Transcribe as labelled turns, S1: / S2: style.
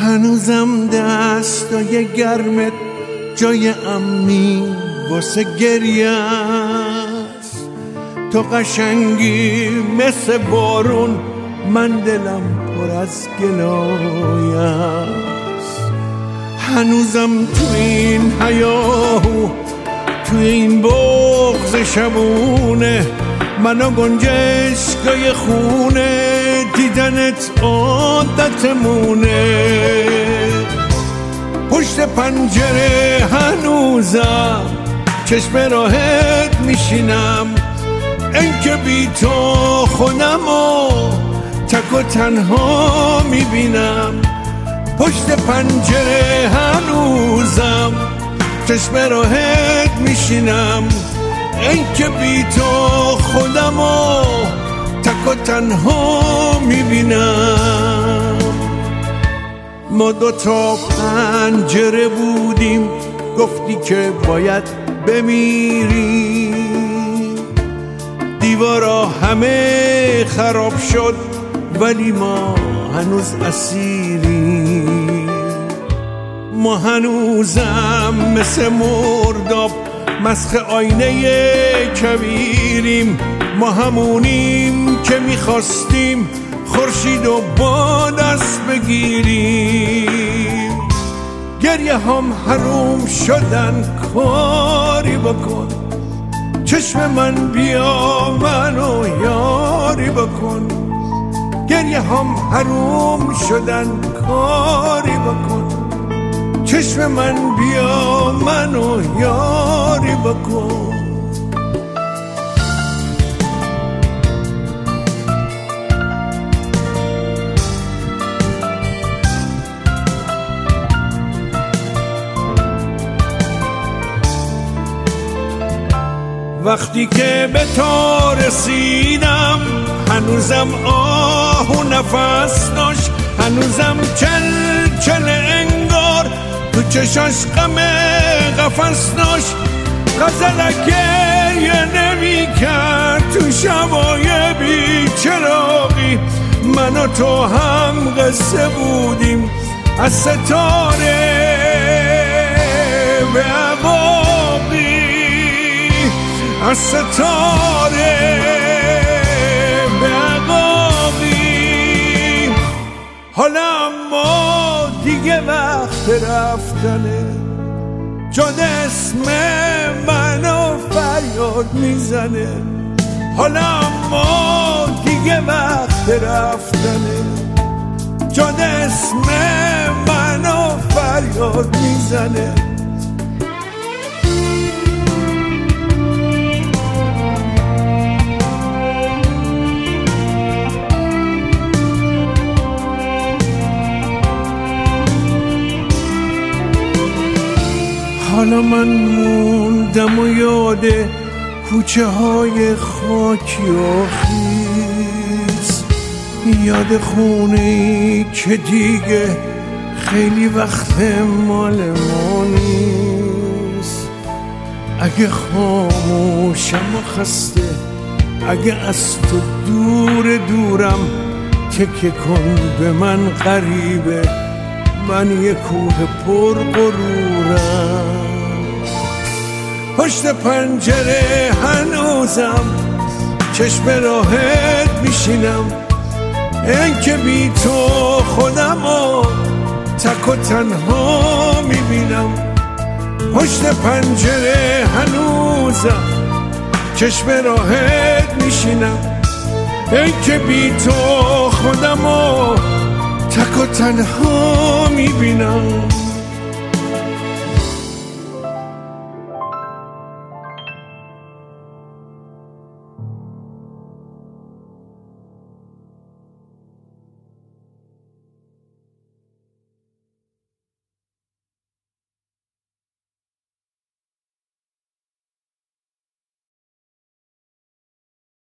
S1: هنوزم دستای گرمت جای امنی واسه گریه است. تو قشنگی مثل بارون، من دلم پر از گلایه است. هنوزم تو این هیاهو، تو این بغض شبونه، منو گنجشگاه خونه، دیدنت عادتمونه. پشت پنجره هنوزم چشم راهت میشینم، این که بی تو خودمو تک و تنها میبینم. پشت پنجره هنوزم چشم راهت میشینم، این که بی تو خودمو تک و تنها میبینم. ما دوتا پنجره بودیم، گفتی که باید بمیری. دیوارا همه خراب شد ولی ما هنوز اسیریم. ما هنوزم مثل مرداب مسخ آینه کویریم. ما همونیم که میخواستیم خورشید و با دست بگیریم. گریه هم حروم شدن، کاری بکن. چشم من بیا منو یاری بکن. گریه هم حروم شدن، کاری بکن. چشم من بیا منو یاری بکن. وقتی که به تو رسیدم هنوزم آه و نفس داشت، هنوزم چل چل انگار تو چشاش غم قفس داشت. غزلک گریه نمی کرد تو شبای بی چراغی. من و تو هم قصه بودیم از ستاره به عواقی، از ستاره به عقاقی. حالا اما دیگه وقت رفتنه، جاد اسم منو فریاد میزنه. حالا اما دیگه وقت رفتنه، جاد اسم منو فریاد میزنه. حالا من موندم و یاد کوچه های خاکی و خیس، یاد خونه‌ای که دیگه خیلی وقت مال ما نیست. اگه خاموشم و خسته، اگه از تو دور دورم، تکه کن به من غریبه، من یه کوه پر غرورم. پشت پنجره هنوزم چشم راهت میشینم، این که بی تو خودمو تک و تنها میبینم. پشت پنجره هنوزم چشم راهت میشینم، این که بی تو خودمو تک و تنها میبینم.